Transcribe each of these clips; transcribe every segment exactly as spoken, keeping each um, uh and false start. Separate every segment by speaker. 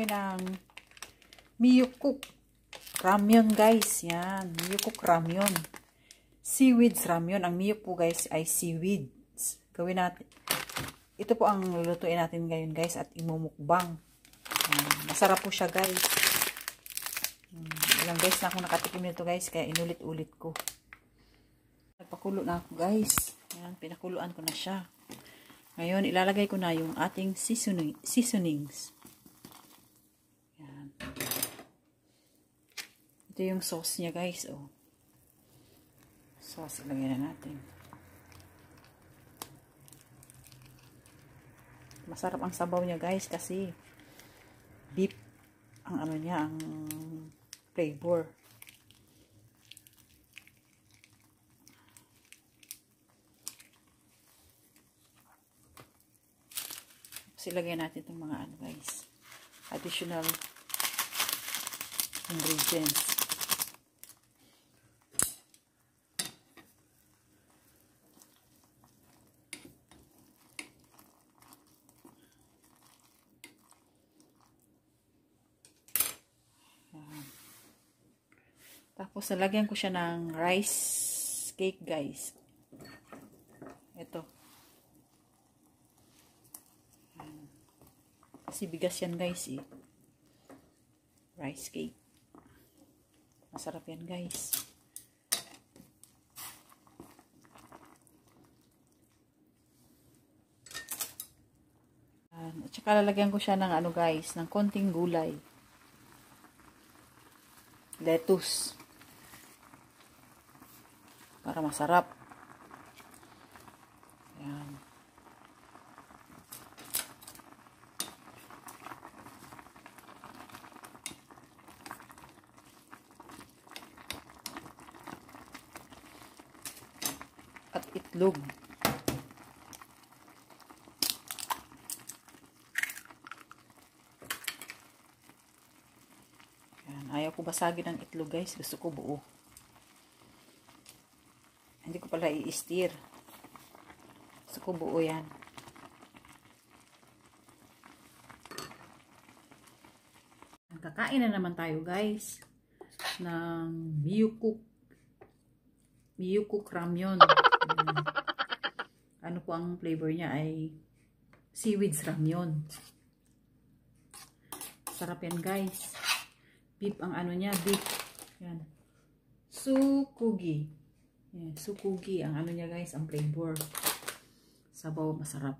Speaker 1: tayo ng Miyukook ramyun guys. Yan, Miyukook ramyun. Seaweeds ramyun. Ang Miyuk po guys ay seaweeds. Gawin natin. Ito po ang lulutuin natin ngayon guys at imumukbang. Yan. Masarap po siya guys. Hmm, ilang guys na akong nakatikim nito guys kaya inulit-ulit ko. Nagpakulo na ako guys. Yan, pinakuluan ko na siya. Ngayon, ilalagay ko na yung ating seasoning, seasonings. Yan. Ito yung sauce niya guys. Oh. Sauce, ilagay na natin. Masarap ang sabaw niya guys kasi beef ang ano niya, ang flavor. Ilagay natin itong mga ano guys, additional ingredients. Ayan. Tapos nalagyan ko siya ng rice cake guys. Ito. Kasi bigas yan guys eh. Rice cake. Masarap yan guys. At saka lalagyan ko siya ng ano guys, ng konting gulay. Lettuce. Para masarap. Ayan. At itlog. Yan. Ayaw ko basagin ang itlog guys. Gusto ko buo. Hindi ko pala i-stir. Gusto ko buo yan. Kakain na naman tayo guys ng Miyukook Miyukook ramyun. Um, ano po ang flavor niya ay seaweeds ramyun. Sarap yan guys. Beef ang ano niya, beef. Yan. Sukugi. Yan, sukugi ang ano niya guys, ang flavor. Sabaw, masarap.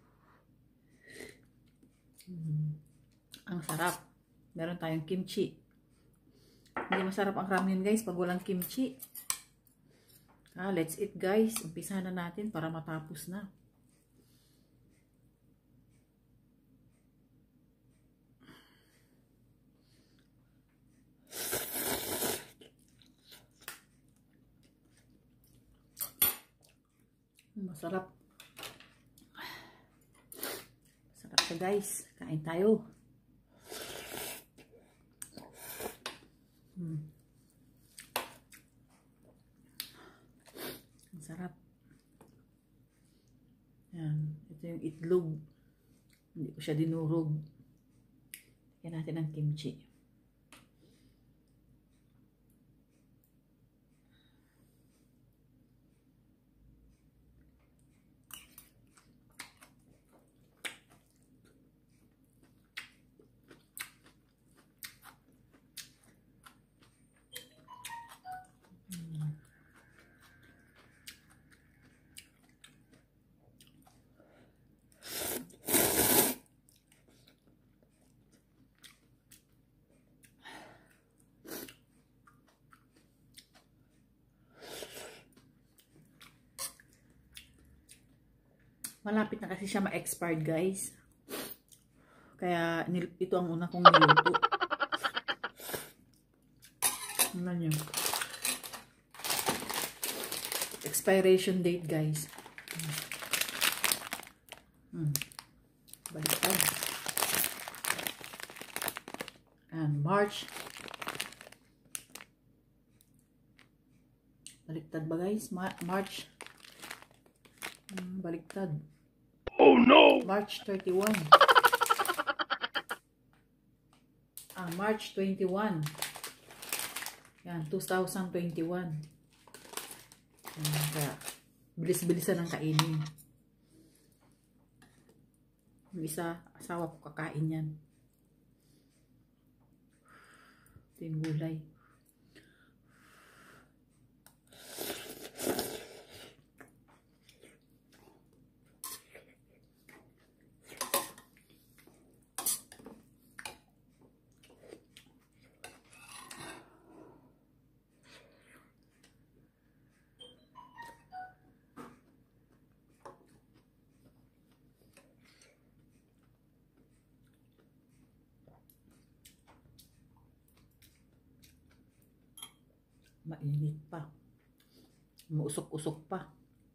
Speaker 1: Mm. Ang sarap. Meron tayong kimchi. Hindi masarap ang ramyun guys pag walang kimchi. Ah, let's eat guys. Umpisa na natin para matapos na. Masarap. Masarap siya guys. Kain tayo. Hmm. Sarap. Yan. Ito yung itlog. Hindi ko siya dinurog. Lagyan natin ng kimchi. Malapit na kasi siya ma-expired guys. Kaya ito ang una kong niluto. Ano nyo? Expiration date guys. Hmm. Baliktad. And March. Baliktad ba guys? Ma March. Hmm, baliktad.
Speaker 2: Oh no!
Speaker 1: March thirty-one. uh, March twenty-one. Yan, two thousand twenty-one. Yan, kaya bilis-bilisan ang kainin. Yung isa, asawa ko kakain yan. Ito yung gulay. Mainit pa. Muusok-usok pa.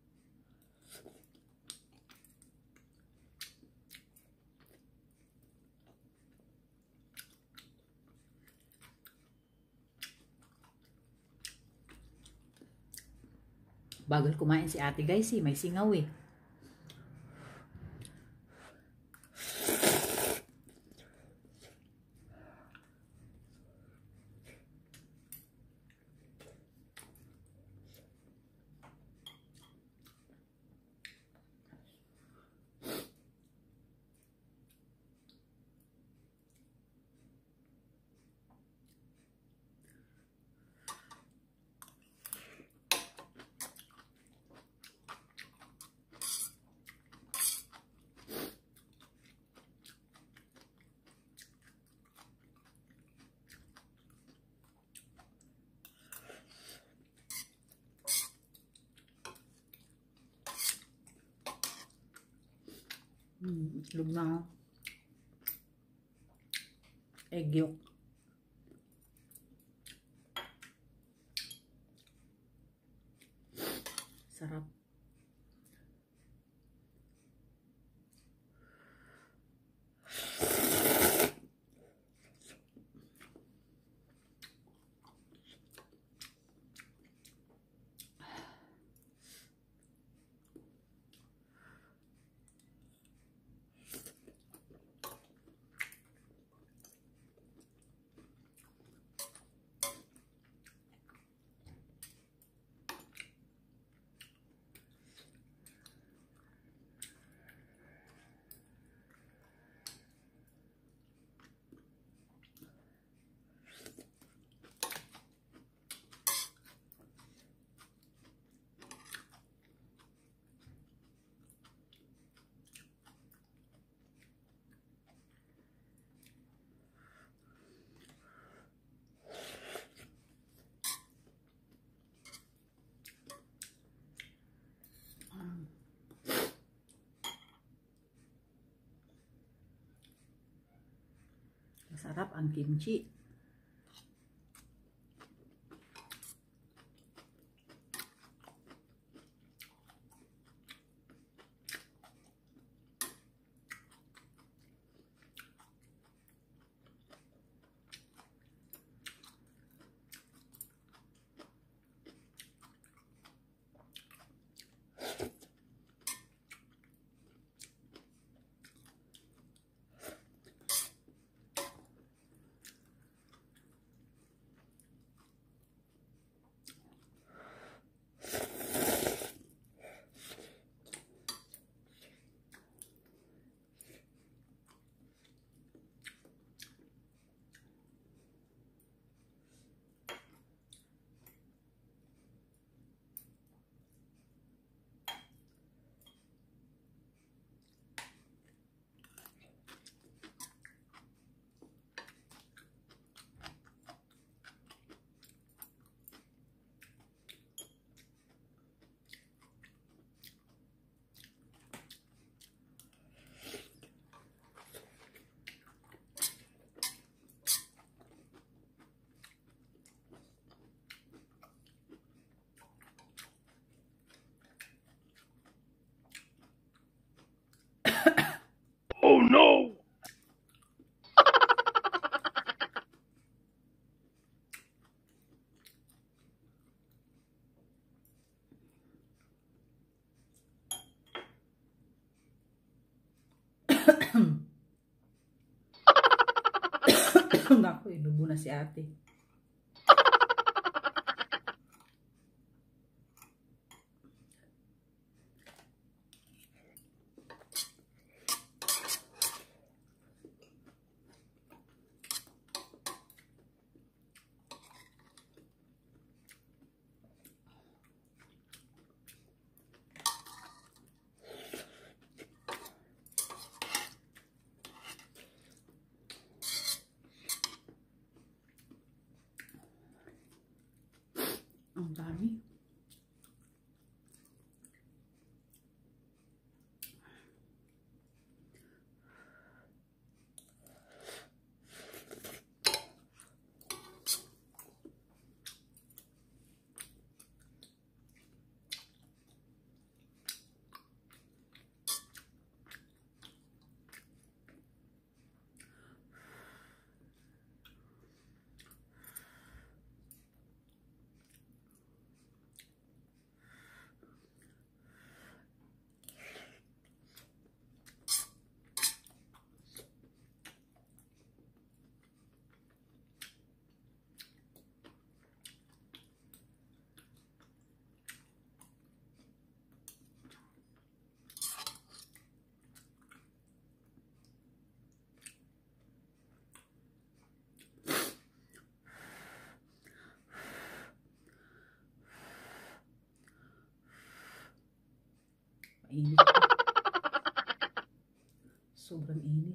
Speaker 1: Bagal kumain si ate guys eh. May singaw eh. Hmm, itlog na egg yolk. Sarap. Masarap ang kimchi. si ate. Ang dami. Init. Sobrang init.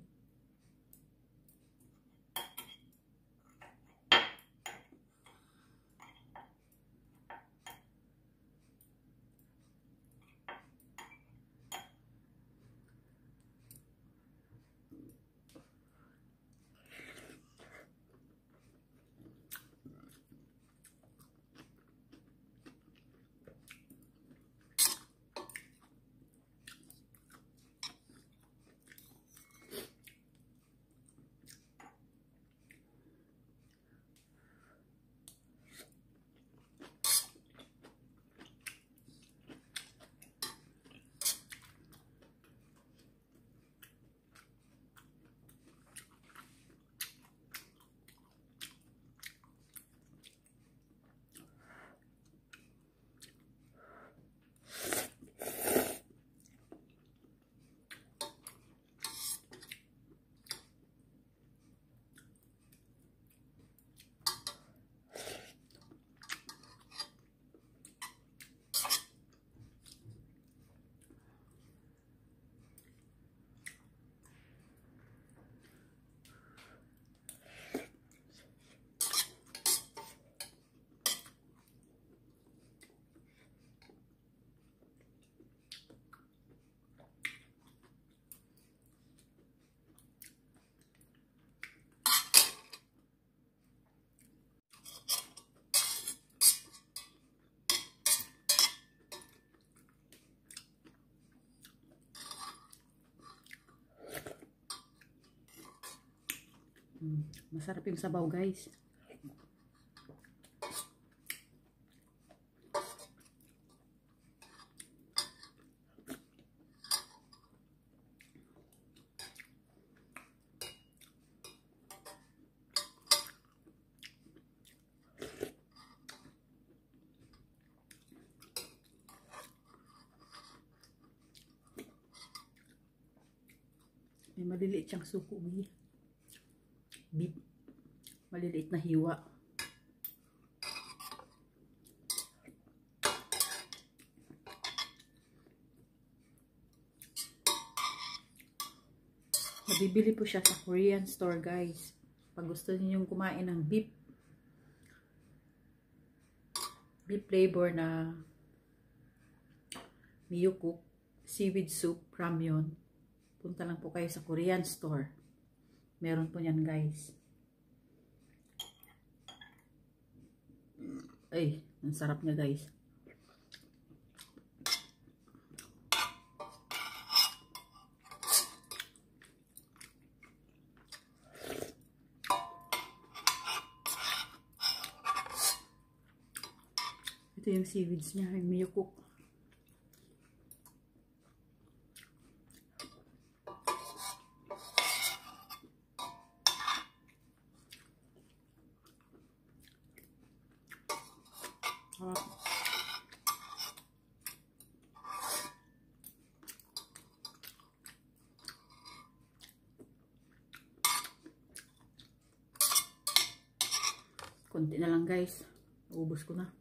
Speaker 1: Mm, masarap yung sabaw, guys. May maliliit siyang suko. Beef. Maliliit na hiwa. Mabibili po siya sa Korean store, guys. Pag gusto niyo kumain ng beef, beef flavor na Miyokuk seaweed soup ramyeon, punta lang po kayo sa Korean store. Meron po yan, guys. Ay, ang sarap niya, guys. Ito yung seaweeds niya, yung Miyokuk. guys. Ubus ko na.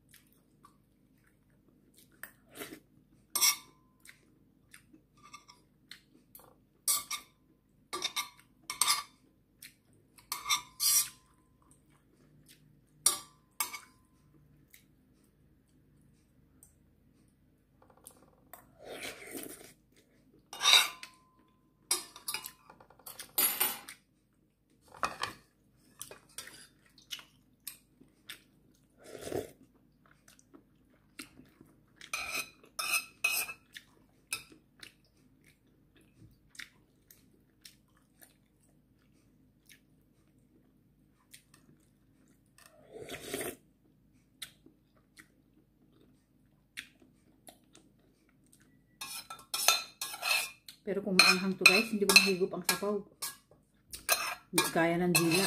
Speaker 1: Pero kung maanghang to guys, hindi ko mahigop ang sabaw. Hindi kaya ng dila.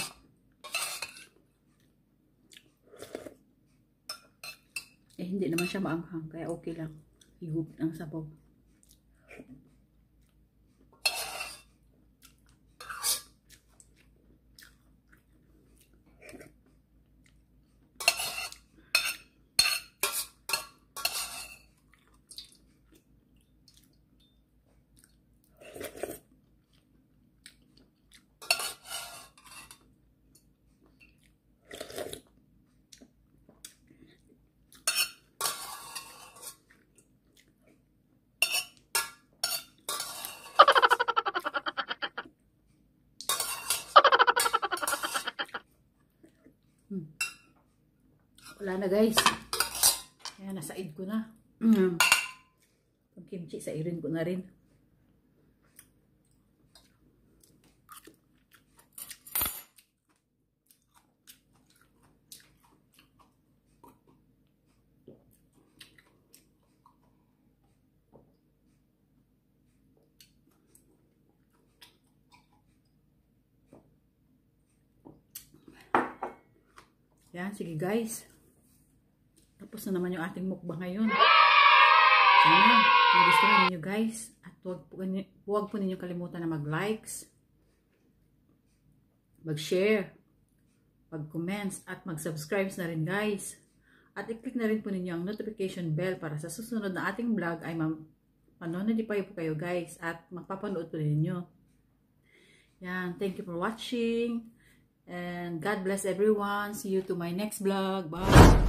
Speaker 1: Eh, hindi naman siya maanghang. Kaya okay lang. Higop ang sabaw. Hmm. Wala na guys. Ayan, nasaid ko na. Mm. Pag kimchi, sairin ko na rin. Yan, sige guys. Tapos na naman yung ating mukbang ngayon. Sana, nagustuhan ninyo guys. At huwag po, huwag po ninyo kalimutan na mag-likes, mag-share, mag-comments, at mag-subscribe na rin guys. At i-click na rin po ninyo ang notification bell para sa susunod na ating vlog ay manonotify po kayo guys. At mapapanood po ninyo. Yan, thank you for watching. And God bless everyone. See you to my next vlog. Bye.